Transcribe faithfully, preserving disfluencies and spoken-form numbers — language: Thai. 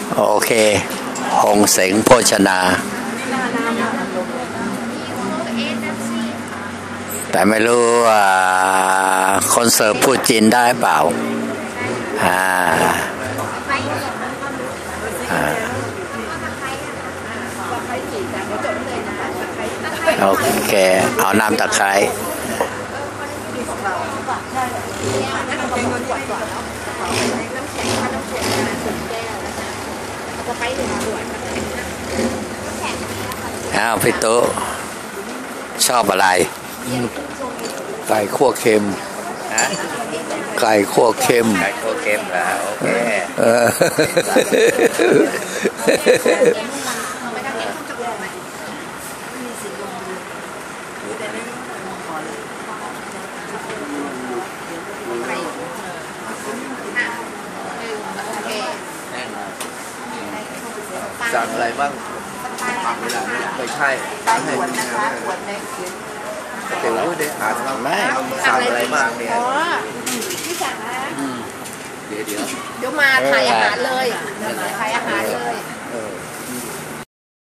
โอเคหงเสงโภชนาแต่ไม่รู้ว่าคนเสิร์ฟพูดจีนได้เปล่าอ่าโอเคเอาน้ำตะไคร้อ้าวพี่ตุ๊ชอบอะไรไก่คั่วเค็มไก่คั่วเค็มไก่คั่วเค็มแล้วโอเคเออสั่งอะไรบ้างไม่ใช่เดี๋ยวได้อ่านบ้างไหมสั่งอะไรบ้างเนี่ยที่สั่งนะเดี๋ยวเดี๋ยวเดี๋ยวมาถ่ายอาหารเลยถ่ายอาหารเลย